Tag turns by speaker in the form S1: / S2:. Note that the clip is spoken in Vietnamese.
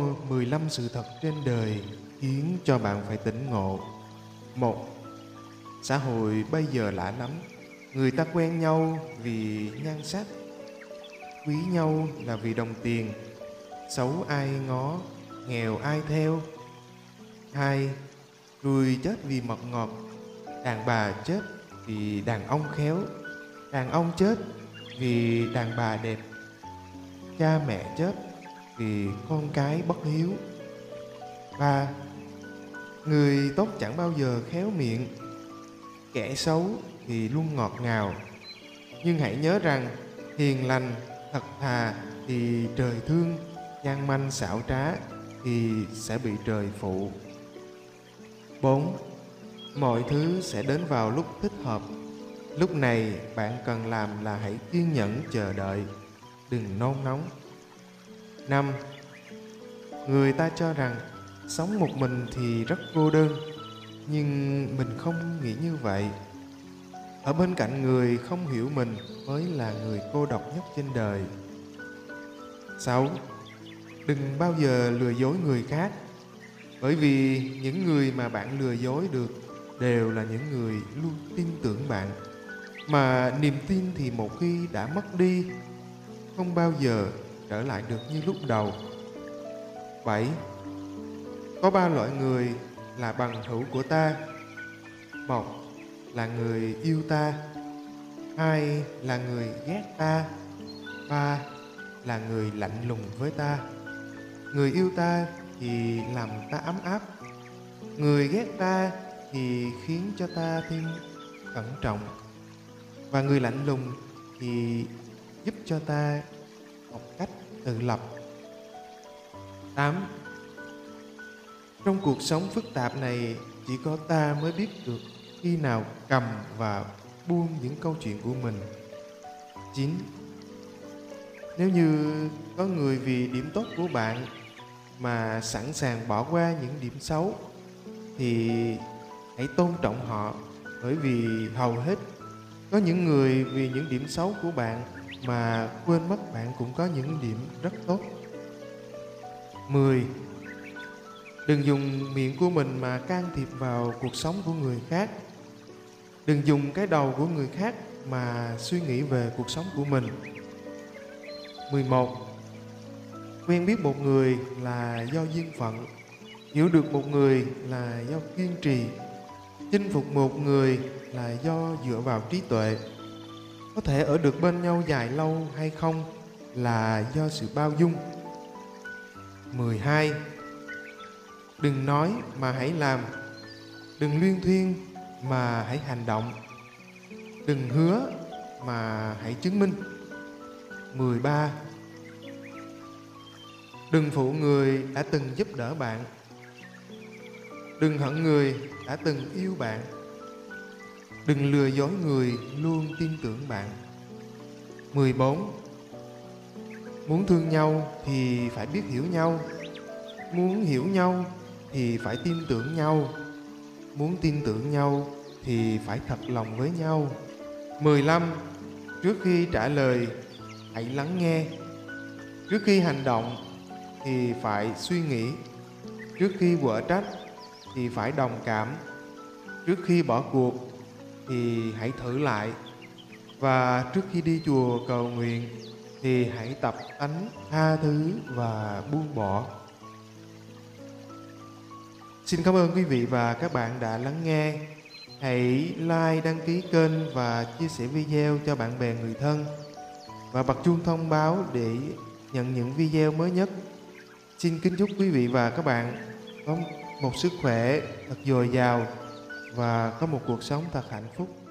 S1: 15 sự thật trên đời khiến cho bạn phải tỉnh ngộ. 1. Xã hội bây giờ lạ lắm. Người ta quen nhau vì nhan sắc, quý nhau là vì đồng tiền, xấu ai ngó, nghèo ai theo. 2. Người chết vì mật ngọt, đàn bà chết vì đàn ông khéo, đàn ông chết vì đàn bà đẹp, cha mẹ chết vì con cái bất hiếu. 3. Người tốt chẳng bao giờ khéo miệng, kẻ xấu thì luôn ngọt ngào. Nhưng hãy nhớ rằng hiền lành, thật thà thì trời thương, gian manh xảo trá thì sẽ bị trời phụ. 4. Mọi thứ sẽ đến vào lúc thích hợp. Lúc này bạn cần làm là hãy kiên nhẫn chờ đợi, đừng nôn nóng. 5. Người ta cho rằng sống một mình thì rất cô đơn, nhưng mình không nghĩ như vậy. Ở bên cạnh người không hiểu mình mới là người cô độc nhất trên đời. 6. Đừng bao giờ lừa dối người khác, bởi vì những người mà bạn lừa dối được đều là những người luôn tin tưởng bạn. Mà niềm tin thì một khi đã mất đi, không bao giờ trở lại được như lúc đầu. 7. Có 3 loại người là bằng hữu của ta. 1. Là người yêu ta. 2. Là người ghét ta. 3. Là người lạnh lùng với ta. Người yêu ta thì làm ta ấm áp, người ghét ta thì khiến cho ta thêm cẩn trọng, và người lạnh lùng thì giúp cho ta học cách tự lập. 8. Trong cuộc sống phức tạp này, chỉ có ta mới biết được khi nào cầm và buông những câu chuyện của mình. 9. Nếu như có người vì điểm tốt của bạn mà sẵn sàng bỏ qua những điểm xấu, thì hãy tôn trọng họ, bởi vì hầu hết có những người vì những điểm xấu của bạn mà quên mất bạn cũng có những điểm rất tốt. 10. Đừng dùng miệng của mình mà can thiệp vào cuộc sống của người khác. Đừng dùng cái đầu của người khác mà suy nghĩ về cuộc sống của mình. 11. Quen biết một người là do duyên phận, hiểu được một người là do kiên trì, chinh phục một người là do dựa vào trí tuệ. Có thể ở được bên nhau dài lâu hay không là do sự bao dung. 12. Đừng nói mà hãy làm, đừng luyên thuyên mà hãy hành động, đừng hứa mà hãy chứng minh. 13. Đừng phụ người đã từng giúp đỡ bạn, đừng hận người đã từng yêu bạn, đừng lừa dối người luôn tin tưởng bạn. 14. Muốn thương nhau thì phải biết hiểu nhau, muốn hiểu nhau thì phải tin tưởng nhau, muốn tin tưởng nhau thì phải thật lòng với nhau. 15. Trước khi trả lời, hãy lắng nghe. Trước khi hành động thì phải suy nghĩ. Trước khi quở trách thì phải đồng cảm. Trước khi bỏ cuộc thì hãy thử lại. Và trước khi đi chùa cầu nguyện thì hãy tập tánh tha thứ và buông bỏ. Xin cảm ơn quý vị và các bạn đã lắng nghe. Hãy like, đăng ký kênh và chia sẻ video cho bạn bè người thân, và bật chuông thông báo để nhận những video mới nhất. Xin kính chúc quý vị và các bạn có một sức khỏe thật dồi dào và có một cuộc sống thật hạnh phúc.